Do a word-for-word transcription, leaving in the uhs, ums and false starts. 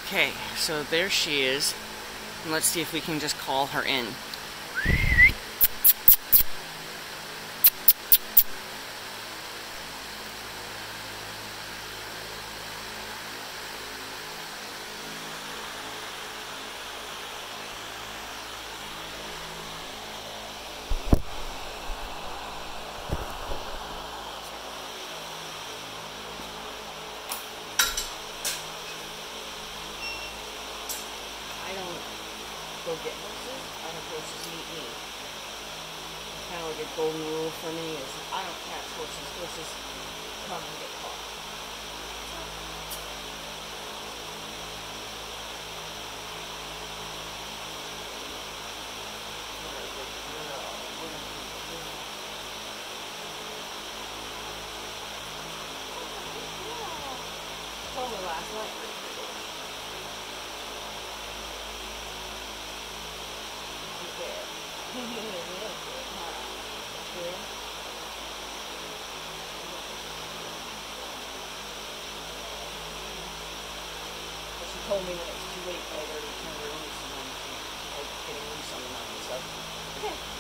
Okay, so there she is. And let's see if we can just call her in. I don't go get horses. I have horses meet me. Kind of like a golden rule for me is I don't catch horses. Horses come and get caught. Told me last night. She told me when it's too late, I already turned her loose and then she, like, getting loose on the mountain, so, okay.